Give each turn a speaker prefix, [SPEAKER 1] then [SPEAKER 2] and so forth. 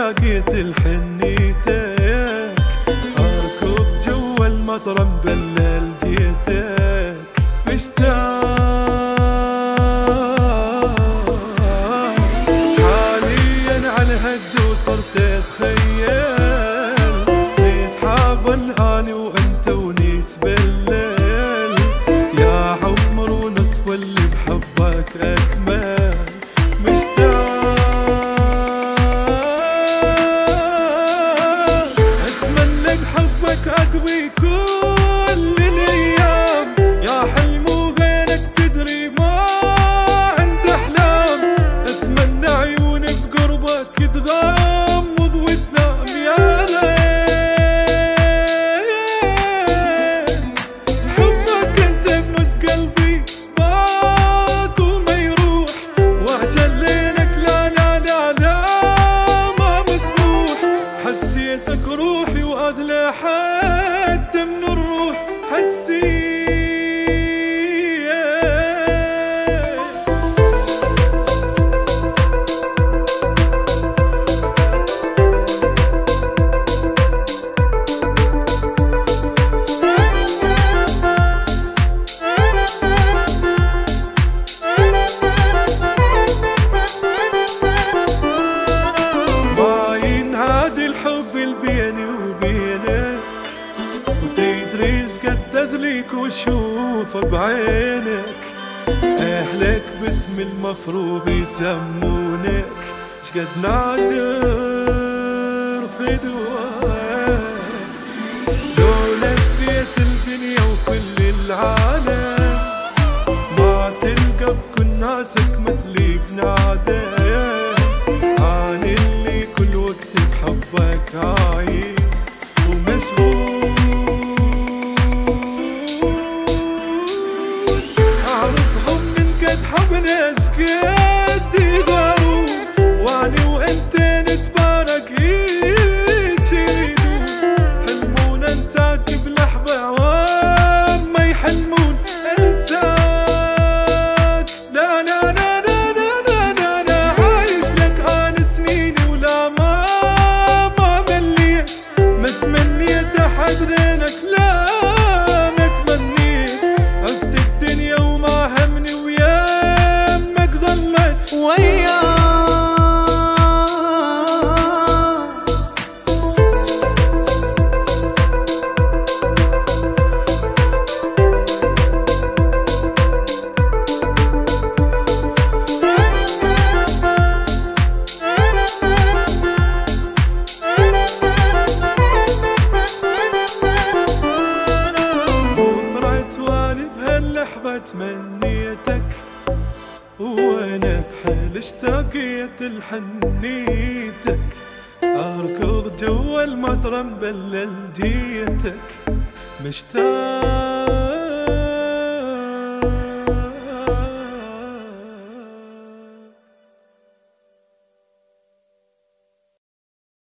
[SPEAKER 1] اشتاقيت لحنيتك، اركض جوا المطر مبلل جيتك مشتاق. حاليا على هالجو صرت اتخيل، نتحاول اني وانت ونتبلل، يا عمر ونصف اللي بحبك اكمل مشتاق. اتمنى بحبك اقضي كل الايام، يا حلم وغيرك تدري ما عندي احلام. اتمنى عيوني بقربك تغمض وتنام يا ليل. حبك انت بنص قلبي ضاق وما يروح، وعشان لينك لا لا لا لا ما مسموح. حسيتك روحي واغلى حتى من الروح حسيت. باين هادي الحب البيني وبينك، وتدري ايش قد اغليك واشوف بعينك. اهلك باسم المفروض يسمونك، ايش قد نادر في دواك. لو لفيت الدنيا وكل العالم، ما تلقى بكل ناسك مثلي بنادم. أنا اللي كل وقت بحبك عايش ومشغول، أعرفهم من قد حبنا ايش قد يغاروا، وأنا وأنت نتفارق هيج يريدون. حلمونا ننساك بلحظة وما يحلمون انساك. لا لا لا لا لا لا لا لا، عايش لك أنا سنيني ولا ما مليت. ما تمنيت أحد غيرك، لا ما تمنيت. عفت الدنيا وما همني ويامك ظلت وياك. طلعت واني بهاللحظة تمنيتك، وانا بحال اشتاقيت لحنيتك. اركض جوا المطر مبلل جيتك مشتاق.